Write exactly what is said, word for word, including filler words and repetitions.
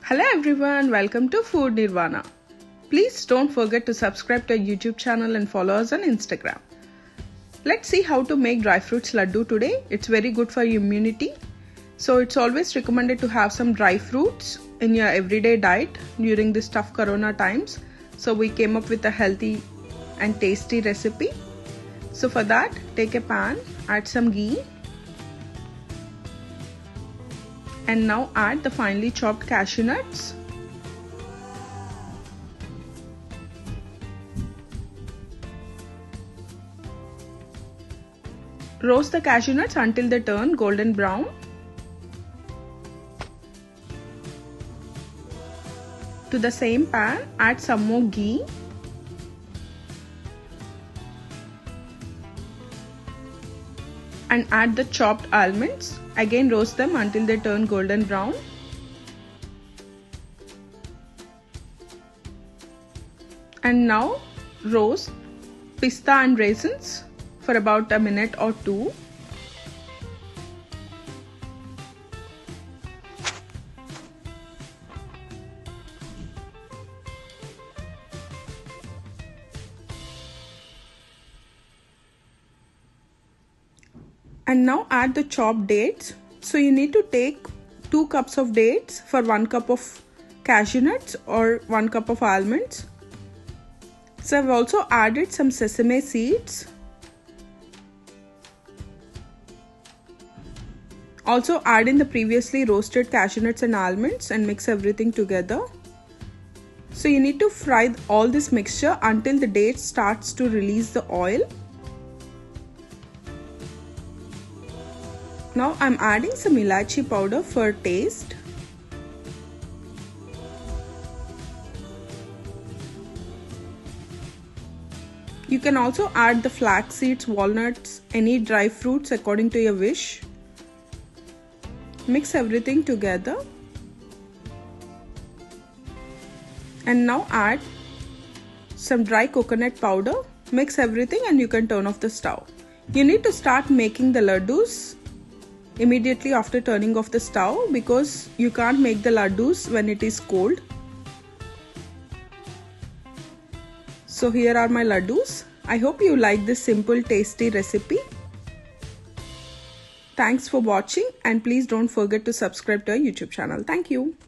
Hello everyone, welcome to Food Nirvana. Please don't forget to subscribe to our YouTube channel and follow us on Instagram. Let's see how to make dry fruits laddu today. It's very good for your immunity. So it's always recommended to have some dry fruits in your everyday diet during this tough corona times. So we came up with a healthy and tasty recipe. So for that, take a pan, add some ghee. And now add the finely chopped cashew nuts. Roast the cashew nuts until they turn golden brown. To the same pan, add some more ghee. And add the chopped almonds. Again roast them until they turn golden brown. And now roast pista and raisins for about a minute or two. And now add the chopped dates. So you need to take two cups of dates for one cup of cashew nuts or one cup of almonds. So I've also added some sesame seeds. Also add in the previously roasted cashew nuts and almonds and mix everything together. So you need to fry all this mixture until the date starts to release the oil. Now I'm adding some ilachi powder for taste. You can also add the flax seeds, walnuts, any dry fruits according to your wish. Mix everything together. And now add some dry coconut powder. Mix everything and you can turn off the stove. You need to start making the laddus immediately after turning off the stove because you can't make the laddus when it is cold. So here are my laddus. I hope you like this simple tasty recipe. Thanks for watching and please don't forget to subscribe to our YouTube channel. Thank you.